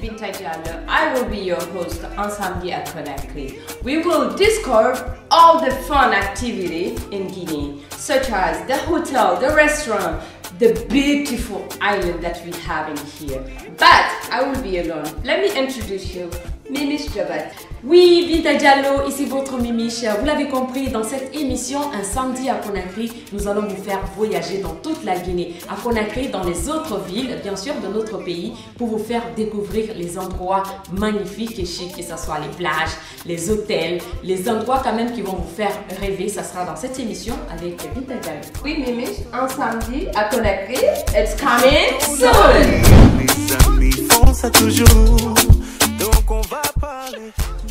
Binta Diallo. I will be your host on Samedi at Conakry. We will discover all the fun activities in Guinea, such as the hotel, the restaurant, the beautiful island that we have in here. But I will be alone. Let me introduce you, Mimiche Jabat. Oui, Binta Diallo, ici votre Mimiche. Vous l'avez compris, dans cette émission, un samedi à Conakry, nous allons vous faire voyager dans toute la Guinée. À Conakry, dans les autres villes, bien sûr, de notre pays, pour vous faire découvrir les endroits magnifiques et chics, que ce soit les plages, les hôtels, les endroits quand même qui vont vous faire rêver. Ça sera dans cette émission avec Binta Diallo. Oui, Mimiche, un samedi à Conakry. It's coming soon! Les amis font ça toujours, donc on va parler.